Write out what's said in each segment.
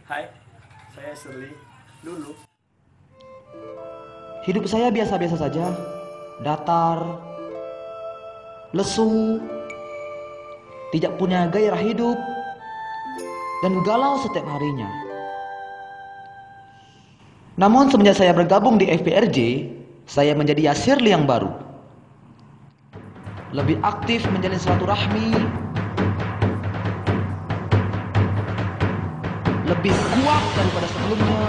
Hai, saya Shirley. Dulu Hidup saya biasa-biasa saja, datar, lesu, tidak punya gairah hidup, dan galau setiap harinya. Namun semenjak saya bergabung di FPRJ, saya menjadi Shirley yang baru. Lebih aktif menjalin silaturahmi, lebih kuat daripada sebelumnya,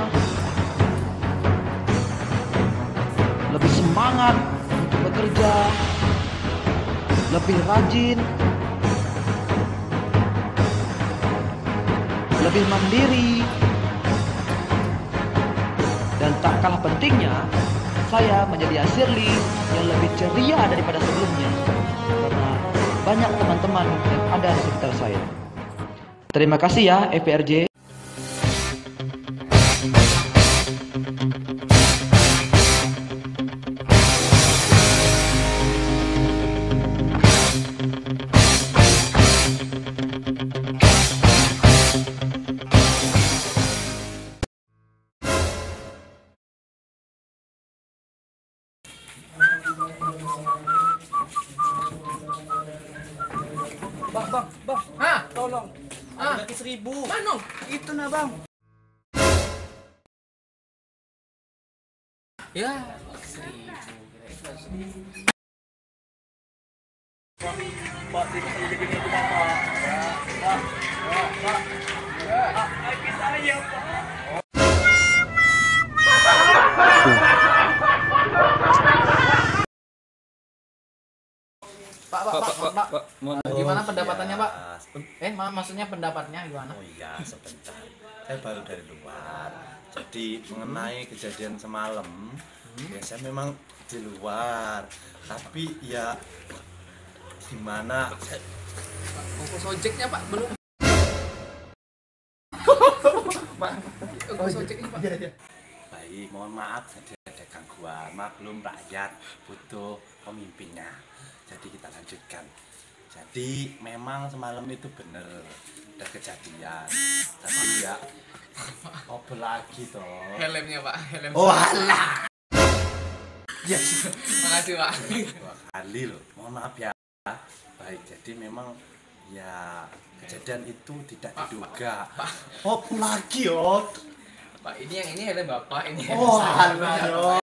lebih semangat untuk bekerja, lebih rajin, lebih mandiri, dan tak kalah pentingnya, saya menjadi Shirley yang lebih ceria daripada sebelumnya karena banyak teman-teman yang ada di sekitar saya. Terima kasih ya FPRJ. Bang, tolong. Kaki 1.000. Mana? Itu nah, Bang. Ya, 1.000. Pak, tidak jadi begini, Pak. Pak. Kaki saya, Pak. Pak. Gimana pendapatannya, Pak? Maksudnya pendapatnya gimana? Oh iya, sebentar. Saya baru dari luar. Jadi mengenai kejadian semalam, ya saya memang di luar. Tapi ya gimana? Ongkos ojeknya, Pak, belum. Ongkos ojeknya, Pak. Baik, mohon maaf tadi ada gangguan. Maklum rakyat butuh pemimpinnya. Jadi kita lanjutkan. Jadi memang semalam itu bener ada kejadian. Tapi ya apa lagi toh? Helmnya, Pak. Helm. Oh alah. Yes. Makasih, Pak. 2 kali loh. Mohon maaf ya. Baik, jadi memang ya kejadian itu tidak diduga. Oh lagi oh. Pak, ini helm Bapak, ini helm Oh saya. alah.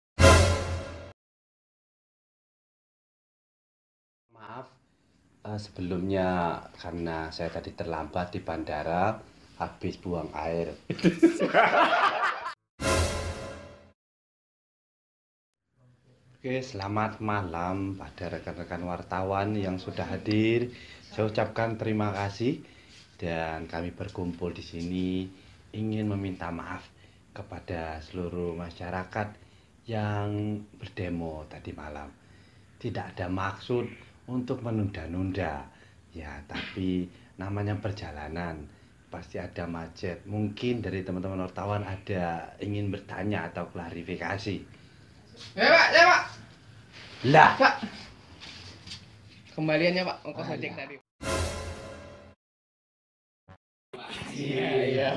Maaf, sebelumnya karena saya tadi terlambat di bandara, habis buang air. Oke, selamat malam pada rekan-rekan wartawan yang sudah hadir. Saya ucapkan terima kasih dan kami berkumpul di sini ingin meminta maaf kepada seluruh masyarakat yang berdemo tadi malam. Tidak ada maksud untuk menunda-nunda ya, tapi namanya perjalanan pasti ada macet. Mungkin dari teman-teman wartawan ada ingin bertanya atau klarifikasi. Ya, Pak. Lah, Pak. Kembaliannya, Pak, ongkos ojek tadi. Iya.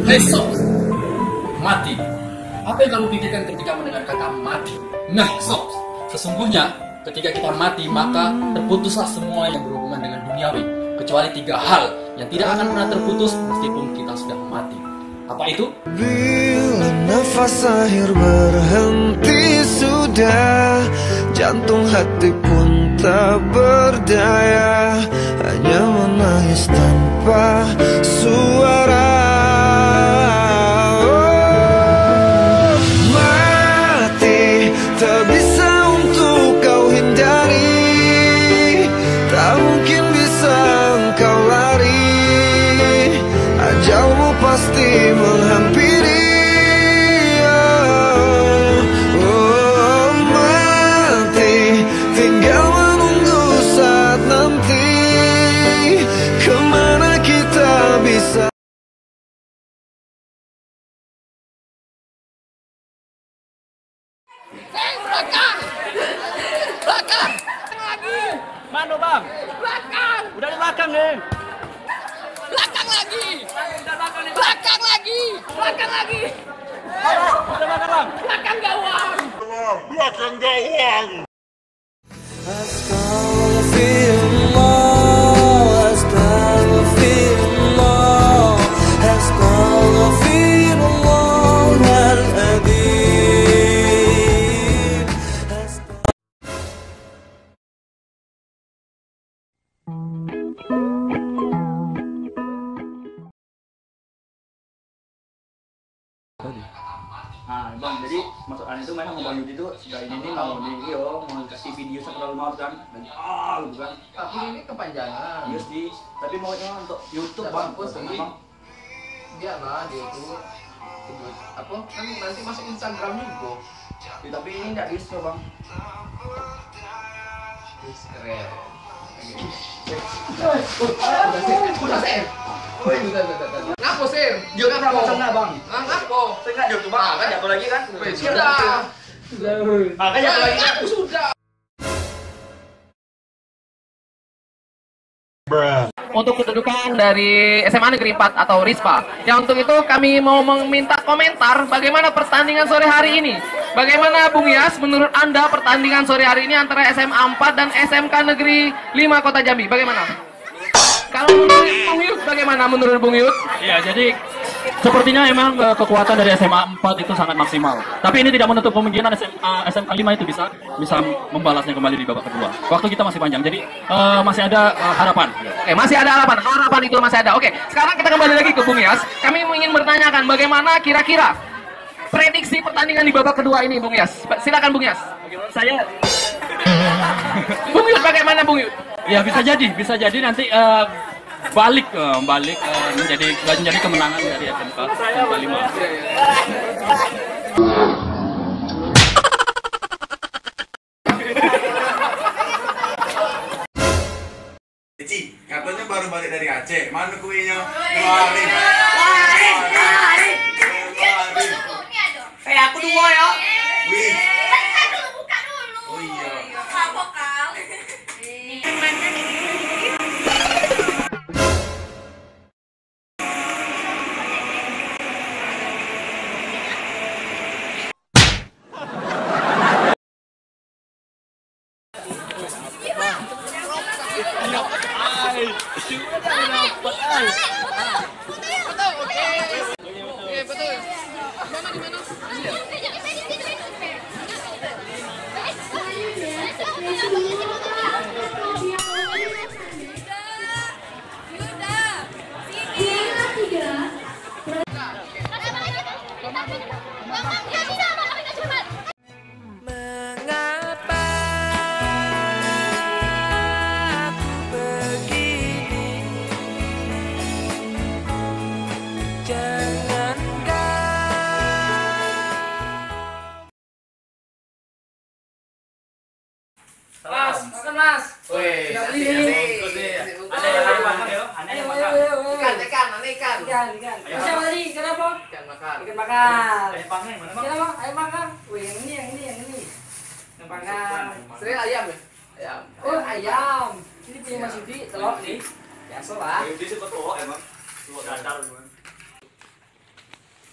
Hei Sob, mati. Apa yang kamu pikirkan ketika mendengar kata mati? Nah Sob, sesungguhnya ketika kita mati maka terputuslah semua yang berhubungan dengan duniawi, kecuali 3 hal yang tidak akan pernah terputus meskipun kita sudah mati. Apa itu? Bila nafas akhir berhenti sudah, jantung hati pun tak berdaya, hanya menangis tanpa suara. Oh, mati tak bisa untuk kau hindari, tak mungkin bisa engkau lari, ajalmu pasti menghampiri. Oh, mati tinggal menunggu saat nanti, kemana kita bisa. Belakang lagi. Mana bang? Belakang. Udah di belakang nih. Belakang lagi. Belakang lagi. Belakang lagi. Udah belakang bang. Belakang gawang. Astaghfirullah, astaghfirullah, astaghfirullahaladzim. Nah bang, jadi maksudnya itu memang Bang Yudi itu sudah ini mau mau kasih video setelah maut kan, dan gitu kan. Tapi ini kepanjangan. Iya sih, tapi maunya untuk YouTube bang. Biarlah dia itu apa kan nanti masuk Instagram juga. Ya, tapi ini nggak bisa bang. Keren. Udah sih. Ngapo sih? Dia kan nggak bang. Ngapo? Saya nggak YouTube bang, kan jatuh lagi kan? Sudah. Kan jatuh lagi kan? Aku sudah. Untuk kedudukan dari SMA Negeri 4 atau RISPA. Yang untuk itu kami mau meminta komentar bagaimana pertandingan sore hari ini. Bagaimana Bung Yas, menurut Anda pertandingan sore hari ini antara SMA 4 dan SMK Negeri 5 Kota Jambi? Bagaimana? Kalau menurut Bung Yud, bagaimana menurut Bung Yud? Ya, jadi sepertinya emang kekuatan dari SMA 4 itu sangat maksimal. Tapi ini tidak menutup kemungkinan SMK 5 itu bisa membalasnya kembali di babak kedua. Waktu kita masih panjang, jadi masih ada harapan. Oke, masih ada harapan. Harapan itu masih ada. Oke, sekarang kita kembali lagi ke Bung Yas. Kami ingin bertanyakan bagaimana kira-kira prediksi pertandingan di babak kedua ini, Bung Yas. Silakan Bung Yas. Saya Bung Yud, bagaimana Bung Yud? ya bisa jadi nanti balik menjadi kemenangan dari SMK 5. Cici, katanya baru balik dari Aceh. Mana kuenya? Aku dua ya. Wih. Buka dulu. Oh iya. Mabok kau. Mengapa aku begini? Jangan Mas, makan Mas. Wih, Ada yang makan ya? Ada yang makan. ikan, mana ikan? Bisa lagi, kenapa? Ikan makan. Ikan bakar. Ayam panggang mana bang? Kenapa? Ayo makan. Wih, yang ini. Yang bakar. Sering ayam ya? Ayam. Oh, ayam. Ini punya Mas Yudi, telur nih. Biasa lah. Di situ tuh emang. Tuh dadar.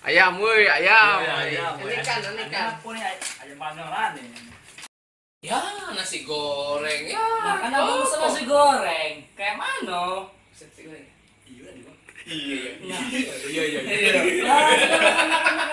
Ayam, woi, ayam. Ayam. Ini kan. Ayam panggang nih. Ya, nasi goreng ya. Nah, kan aku pesen nasi goreng. Kayak mana? Iya. Nah, kita makan